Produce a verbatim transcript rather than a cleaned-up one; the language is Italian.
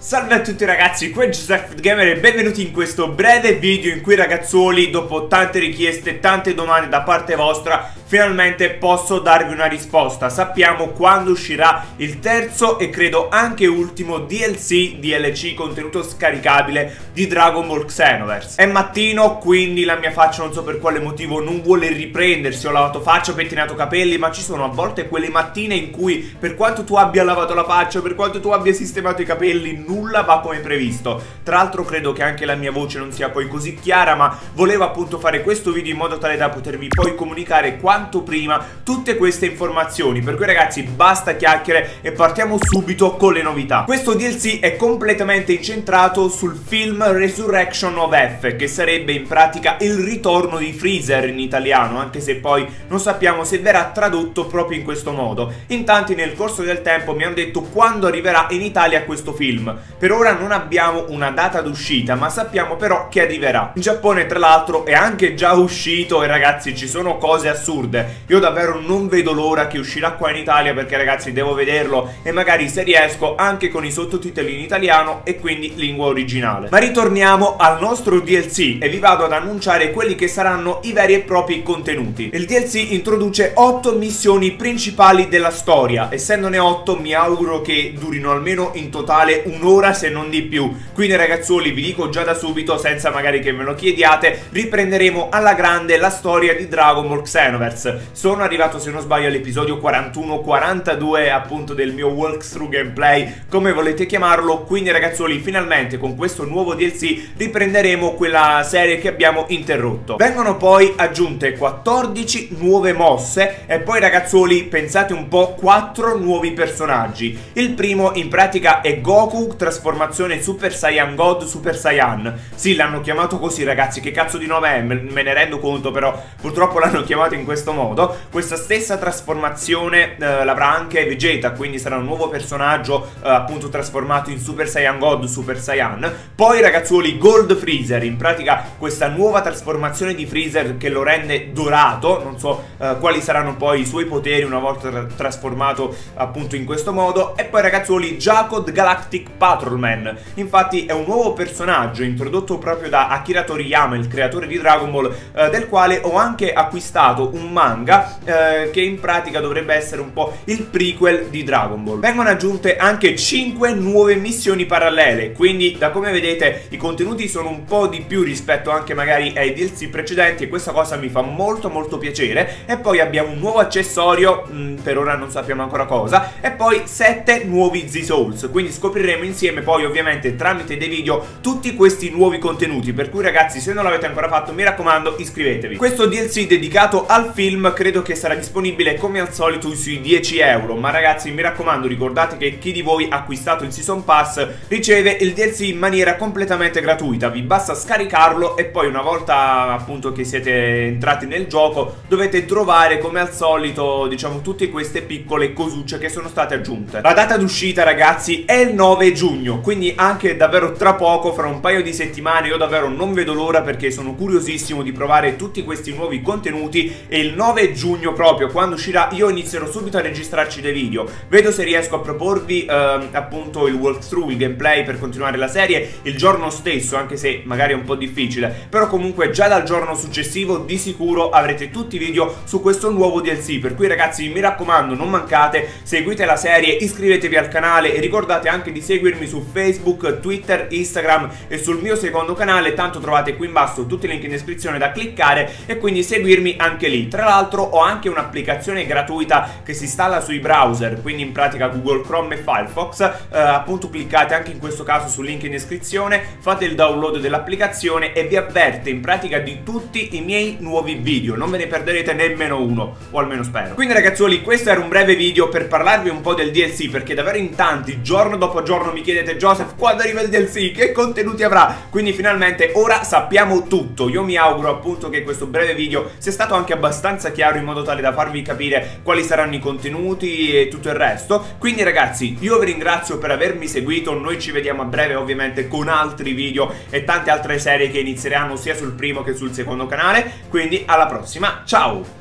Salve a tutti ragazzi, qui è Joseph Gamer e benvenuti in questo breve video in cui ragazzuoli, dopo tante richieste e tante domande da parte vostra, finalmente posso darvi una risposta. Sappiamo quando uscirà il terzo e credo anche ultimo D L C, D L C contenuto scaricabile di Dragon Ball Xenoverse. È mattino, quindi la mia faccia non so per quale motivo non vuole riprendersi. Ho lavato faccia, ho pettinato capelli, ma ci sono a volte quelle mattine in cui per quanto tu abbia lavato la faccia, per quanto tu abbia sistemato i capelli, nulla va come previsto. Tra l'altro credo che anche la mia voce non sia poi così chiara, ma volevo appunto fare questo video in modo tale da potervi poi comunicare quanto prima tutte queste informazioni. Per cui ragazzi basta chiacchiere e partiamo subito con le novità. Questo D L C è completamente incentrato sul film Resurrection of F, che sarebbe in pratica il ritorno di Freezer in italiano, anche se poi non sappiamo se verrà tradotto proprio in questo modo. In tanti nel corso del tempo mi hanno detto quando arriverà in Italia questo film. Per ora non abbiamo una data d'uscita, ma sappiamo però che arriverà. In Giappone tra l'altro è anche già uscito e ragazzi ci sono cose assurde. Io davvero non vedo l'ora che uscirà qua in Italia, perché ragazzi devo vederlo e magari se riesco anche con i sottotitoli in italiano e quindi lingua originale. Ma ritorniamo al nostro D L C e vi vado ad annunciare quelli che saranno i veri e propri contenuti. Il D L C introduce otto missioni principali della storia. Essendone otto mi auguro che durino almeno in totale un'ora se non di più. Quindi ragazzuoli vi dico già da subito, senza magari che me lo chiediate, riprenderemo alla grande la storia di Dragon Ball Xenoverse. Sono arrivato se non sbaglio all'episodio quarantuno quarantadue appunto del mio walkthrough gameplay, come volete chiamarlo. Quindi ragazzuoli finalmente con questo nuovo D L C riprenderemo quella serie che abbiamo interrotto. Vengono poi aggiunte quattordici nuove mosse e poi ragazzuoli pensate un po', quattro nuovi personaggi. Il primo in pratica è Goku trasformazione Super Saiyan God Super Saiyan. Sì, l'hanno chiamato così ragazzi, che cazzo di nome è? Me ne rendo conto, però purtroppo l'hanno chiamato in questo modo. Questa stessa trasformazione eh, l'avrà anche Vegeta, quindi sarà un nuovo personaggio eh, appunto trasformato in Super Saiyan God Super Saiyan. Poi ragazzuoli Gold Freezer, in pratica questa nuova trasformazione di Freezer che lo rende dorato. Non so eh, quali saranno poi i suoi poteri una volta tra trasformato appunto in questo modo. E poi ragazzuoli Jacod Galactic Patrolman, infatti è un nuovo personaggio introdotto proprio da Akira Toriyama, il creatore di Dragon Ball, eh, del quale ho anche acquistato un manga eh, che in pratica dovrebbe essere un po' il prequel di Dragon Ball. Vengono aggiunte anche cinque nuove missioni parallele, quindi da come vedete i contenuti sono un po' di più rispetto anche magari ai D L C precedenti e questa cosa mi fa molto molto piacere. E poi abbiamo un nuovo accessorio, mh, per ora non sappiamo ancora cosa, e poi sette nuovi Z-Souls, quindi scopriremo insieme poi ovviamente tramite dei video tutti questi nuovi contenuti. Per cui ragazzi se non l'avete ancora fatto mi raccomando iscrivetevi. Questo D L C dedicato al film credo che sarà disponibile come al solito sui dieci euro, ma ragazzi mi raccomando ricordate che chi di voi ha acquistato il Season Pass riceve il D L C in maniera completamente gratuita. Vi basta scaricarlo e poi una volta appunto che siete entrati nel gioco dovete trovare come al solito diciamo tutte queste piccole cosucce che sono state aggiunte. La data d'uscita ragazzi è il nove giugno, quindi anche davvero tra poco, fra un paio di settimane. Io davvero non vedo l'ora perché sono curiosissimo di provare tutti questi nuovi contenuti e il nove giugno proprio quando uscirà io inizierò subito a registrarci dei video. Vedo se riesco a proporvi eh, appunto il walkthrough, il gameplay per continuare la serie il giorno stesso, anche se magari è un po' difficile, però comunque già dal giorno successivo di sicuro avrete tutti i video su questo nuovo D L C. Per cui ragazzi mi raccomando non mancate, seguite la serie, iscrivetevi al canale e ricordate anche di seguirmi su Facebook, Twitter, Instagram e sul mio secondo canale, tanto trovate qui in basso tutti i link in descrizione da cliccare e quindi seguirmi anche lì. Tra l'altro ho anche un'applicazione gratuita che si installa sui browser, quindi in pratica Google Chrome e Firefox, eh, appunto cliccate anche in questo caso sul link in descrizione, fate il download dell'applicazione e vi avverte in pratica di tutti i miei nuovi video, non ve ne perderete nemmeno uno, o almeno spero. Quindi ragazzuoli questo era un breve video per parlarvi un po' del D L C, perché davvero in tanti giorno dopo giorno mi chiedete Joseph quando arriva il D L C, che contenuti avrà, quindi finalmente ora sappiamo tutto. Io mi auguro appunto che questo breve video sia stato anche abbastanza chiaro in modo tale da farvi capire quali saranno i contenuti e tutto il resto. Quindi ragazzi io vi ringrazio per avermi seguito, noi ci vediamo a breve ovviamente con altri video e tante altre serie che inizieranno sia sul primo che sul secondo canale, quindi alla prossima, ciao!